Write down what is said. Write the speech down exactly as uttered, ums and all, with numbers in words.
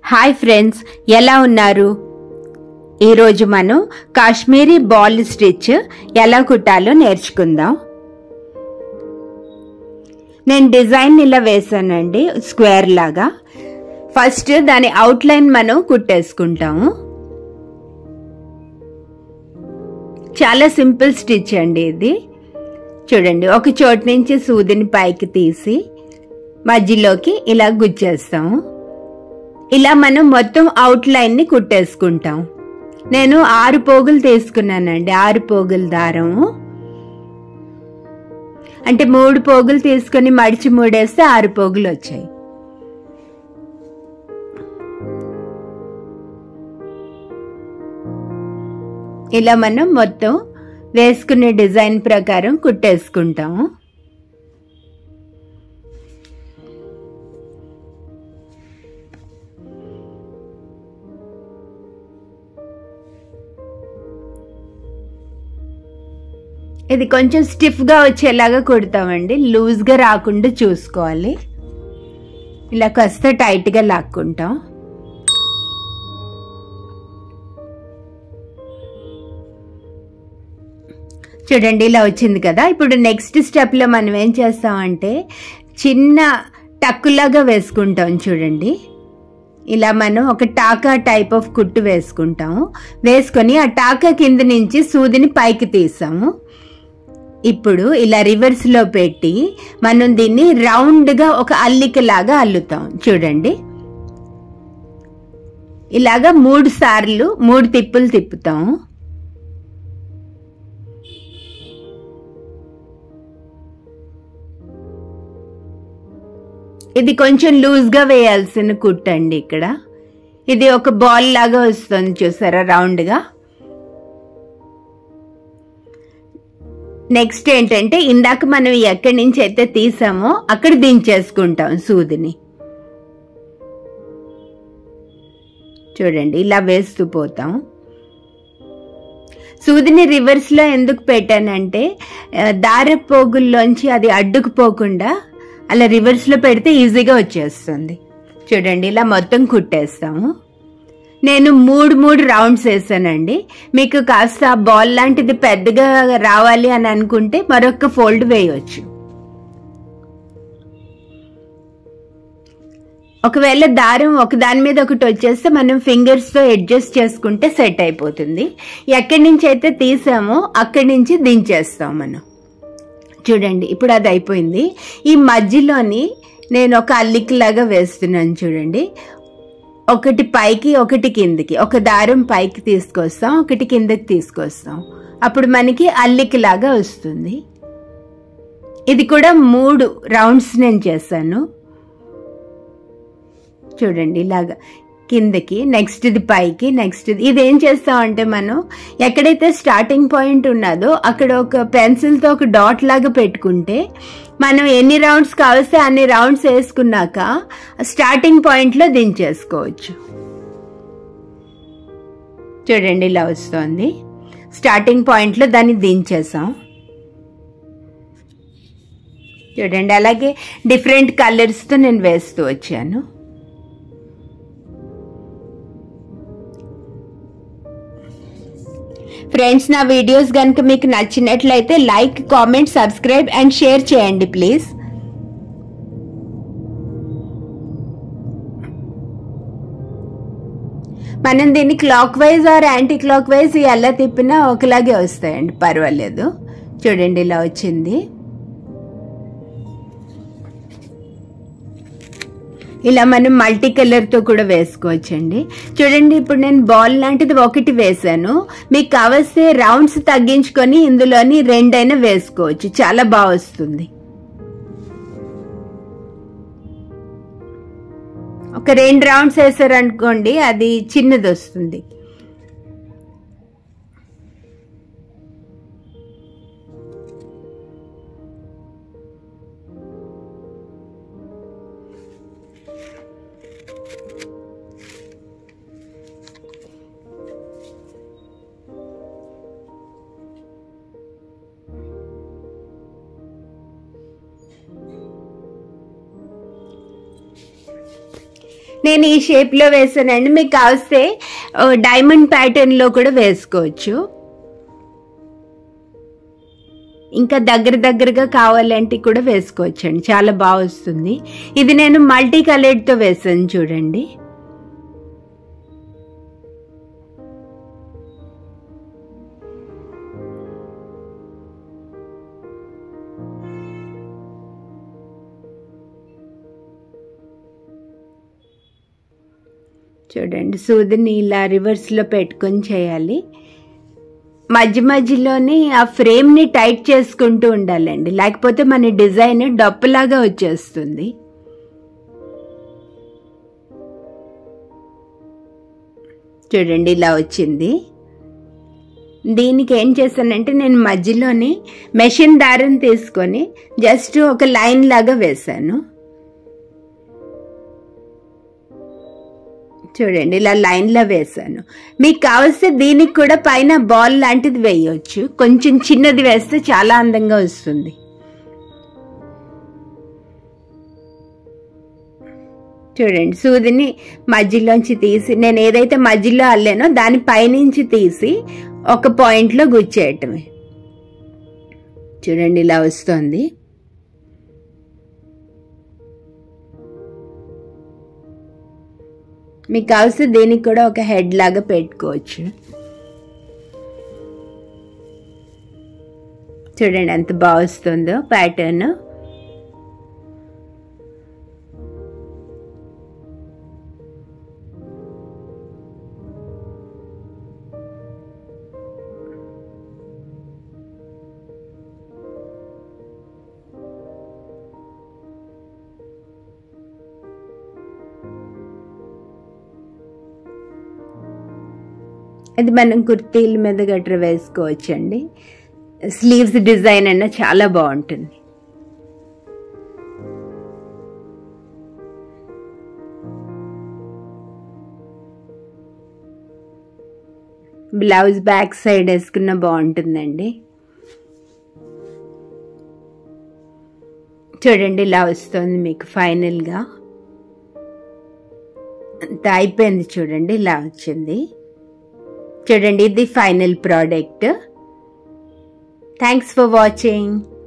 Hi friends, ఎలా ఉన్నారు? ఈరోజు మనం కాశ్మీరీ బాల్ స్టిచ్ ఎలా కుట్టాలో నేర్చుకుందాం. నేను డిజైన్ ఇలా వేసానండి, స్క్వేర్ లాగా. ఫస్ట్ దాని అవుట్లైన్ మనం కుట్టేసుకుంటాము. చాలా సింపుల్ స్టిచ్ అండి ఇది. చూడండి, ఒక చోటు నుంచి సూదిని పైకి తీసి మధ్యలోకి ఇలా గుచ్చేస్తాము. ఇలా మనం మొత్తం అవుట్లైన్ ని కుట్టేసుకుంటాం. నేను ఆరు పోగులు తీసుకున్నానండి, ఆరు పోగుల దారము. అంటే మూడు పోగులు తీసుకొని మడిచి మూడేస్తే ఆరు పోగులు వచ్చాయి. ఇలా మనం మొత్తం వేసుకునే డిజైన్ ప్రకారం కుట్టేసుకుంటాము. ఇది కొంచెం స్టిఫ్ గా వచ్చేలాగా కుడతామండి, లూజ్ గా రాకుండా చూసుకోవాలి. ఇలా కాస్త టైట్ గా లాక్కుంటాం. చూడండి, ఇలా వచ్చింది కదా. ఇప్పుడు నెక్స్ట్ స్టెప్ లో మనం ఏం చేస్తామంటే చిన్న టక్కులాగా వేసుకుంటాం. చూడండి, ఇలా మనం ఒక టాకా టైప్ ఆఫ్ కుట్టు వేసుకుంటాము. వేసుకొని ఆ టాకా కింద నుంచి సూదిని పైకి తీసాము. ఇప్పుడు ఇలా రివర్స్ లో పెట్టి మనం దీన్ని రౌండ్ గా ఒక అల్లిక లాగా అల్లుతాం. చూడండి, ఇలాగా మూడు సార్లు మూడు తిప్పులు తిప్పుతాం. ఇది కొంచెం లూజ్ గా వేయాల్సిన కుట్టండి. ఇక్కడ ఇది ఒక బాల్ లాగా వస్తుంది, చూసారా, రౌండ్ గా. నెక్స్ట్ ఏంటంటే ఇందాక మనం ఎక్కడి నుంచి అయితే తీసామో అక్కడ దించేసుకుంటాం సూదిని. చూడండి, ఇలా వేస్తూ పోతాం. సూదిని రివర్స్ లో ఎందుకు పెట్టానంటే దారపు పోగుల్లోంచి అది అడ్డుకుపోకుండా అలా రివర్స్ లో పెడితే ఈజీగా వచ్చేస్తుంది. చూడండి, ఇలా మొత్తం కుట్టేస్తాము. నేను మూడు మూడు రౌండ్స్ వేసానండి. మీకు కాస్త బాల్ లాంటిది పెద్దగా రావాలి అని అనుకుంటే మరొక ఫోల్డ్ వేయవచ్చు. ఒకవేళ దారం ఒక దాని మీద ఒకటి వచ్చేస్తే మనం ఫింగర్స్ తో అడ్జస్ట్ చేసుకుంటే సెట్ అయిపోతుంది. ఎక్కడి నుంచి అయితే తీసామో అక్కడి నుంచి దించేస్తాం మనం. చూడండి, ఇప్పుడు అది అయిపోయింది. ఈ మధ్యలోని నేను ఒక అల్లికలాగా వేస్తున్నాను. చూడండి, ఒకటి పైకి ఒకటి కిందకి, ఒక దారం పైకి తీసుకొస్తాం, ఒకటి కిందకి తీసుకొస్తాం. అప్పుడు మనకి అల్లికలాగా వస్తుంది. ఇది కూడా మూడు రౌండ్స్ నేను చేశాను. చూడండి, ఇలాగా కిందకి, నెక్స్ట్ ఇది పైకి, నెక్స్ట్ ఇది. ఇదేం చేస్తామంటే మనం ఎక్కడైతే స్టార్టింగ్ పాయింట్ ఉన్నదో అక్కడ ఒక పెన్సిల్తో ఒక డాట్ లాగా పెట్టుకుంటే మనం ఎన్ని రౌండ్స్ కావస్తే అన్ని రౌండ్స్ వేసుకున్నాక స్టార్టింగ్ పాయింట్ లో దించేసుకోవచ్చు. చూడండి, ఇలా వస్తుంది. స్టార్టింగ్ పాయింట్ లో దాన్ని దించేసాం. చూడండి, అలాగే డిఫరెంట్ కలర్స్ తో నేను వేస్తూ వచ్చాను. ఫ్రెండ్స్, నా వీడియోస్ కనుక మీకు నచ్చినట్లయితే like, comment, subscribe and share చేయండి ప్లీజ్. మనం దీన్ని clockwise or anticlockwise ఎలా తిప్పినా ఒకలాగే వస్తాయండి, పర్వాలేదు. చూడండి, ఇలా వచ్చింది. ఇలా మనం మల్టీ కలర్ తో కూడా వేసుకోవచ్చండి. చూడండి, ఇప్పుడు నేను బాల్ లాంటిది ఒకటి వేసాను. మీకు కావస్తే రౌండ్స్ తగ్గించుకొని ఇందులోని రెండైనా వేసుకోవచ్చు, చాలా బాగా వస్తుంది. ఒక రెండు రౌండ్స్ వేసారనుకోండి, అది చిన్నది వస్తుంది. నేను ఈ షేప్లో వేసానండి. మీకు కావస్తే డైమండ్ ప్యాటర్న్లో కూడా వేసుకోవచ్చు. ఇంకా దగ్గర దగ్గరగా కావాలంటే కూడా వేసుకోవచ్చు అండి, చాలా బాగా వస్తుంది. ఇది నేను మల్టీ కలర్డ్తో వేసాను చూడండి. చూడండి సూదిని ఇలా రివర్స్లో పెట్టుకొని చేయాలి. మధ్య మధ్యలోనే ఆ ఫ్రేమ్ని టైట్ చేసుకుంటూ ఉండాలండి, లేకపోతే మన డిజైన్ డప్పులాగా వచ్చేస్తుంది. చూడండి ఇలా వచ్చింది. దీనికి ఏం చేశానంటే నేను మధ్యలోని మెషిన్ దారం తీసుకొని జస్ట్ ఒక లైన్ లాగా వేసాను. చూడండి ఇలా లైన్లో వేసాను. మీకు కావలిస్తే దీనికి కూడా పైన బాల్ లాంటిది వేయవచ్చు, కొంచెం చిన్నది వేస్తే చాలా అందంగా వస్తుంది. చూడండి సూదిని మధ్యలోంచి తీసి నేను ఏదైతే మధ్యలో అల్లానో దాని పైనుంచి తీసి ఒక పాయింట్లో గుచ్చేయటమే. చూడండి ఇలా వస్తుంది. మీకు కావలిస్తే దీనికి కూడా ఒక హెడ్ లాగా పెట్టుకోవచ్చు. చూడండి ఎంత బాగా వస్తుందో ప్యాటర్న్. ఇది మనం కుర్తీల మీద గట్రా వేసుకోవచ్చండి. స్లీవ్స్ డిజైన్ అన్న చాలా బాగుంటుంది. బ్లౌజ్ బ్యాక్ సైడ్ వేసుకున్న బాగుంటుందండి. చూడండి ఇలా వస్తుంది మీకు ఫైనల్గా. అంత అయిపోయింది చూడండి ఇలా వచ్చింది. చూడండి ఇది final product. Thanks for watching.